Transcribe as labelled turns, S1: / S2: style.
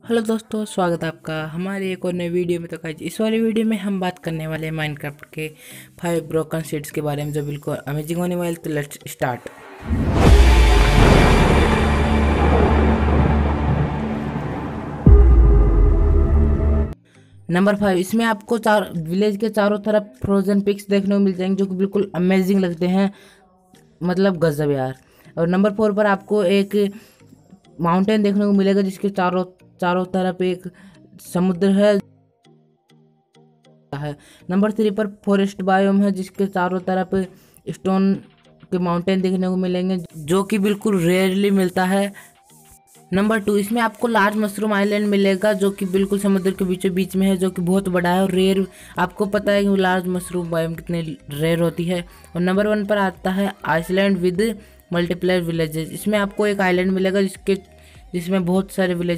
S1: Hello दोस्तों, स्वागत है आपका हमारे एक और नई वीडियो में। तो गाइस, इस वाली वीडियो में हम बात करने वाले हैं माइनक्राफ्ट के 5 ब्रोकन सीड्स के बारे में, जो बिल्कुल अमेजिंग होने वाले। तो लेट्स स्टार्ट। नंबर 5, इसमें आपको विलेज के चारों तरफ फ्रोजन पिक्स देखने को मिल जाएंगे, जो कि बिल्कुल अमेजिंग लगते हैं, मतलब गजब यार। और नंबर 4 पर आपको एक माउंटेन देखने को मिलेगा, जिसके चारों चारों तरफ एक समुद्र है। नंबर 3 पर फॉरेस्ट बायोम है, जिसके चारों तरफ स्टोन के माउंटेन देखने को मिलेंगे, जो कि बिल्कुल रेयरली मिलता है। नंबर 2, इसमें आपको लार्ज मशरूम आइलैंड मिलेगा, जो कि बिल्कुल समुद्र के बीचों बीच में है, जो कि बहुत बड़ा है और रेयर। आपको पता है कि लार्ज मशरूम बायोम कितने रेयर होती है। और नंबर 1 पर आता है आइसलैंड विद मल्टीप्लेयर विलेजेस। इसमें आपको एक आइलैंड मिलेगा जिसमें बहुत सारे विलेज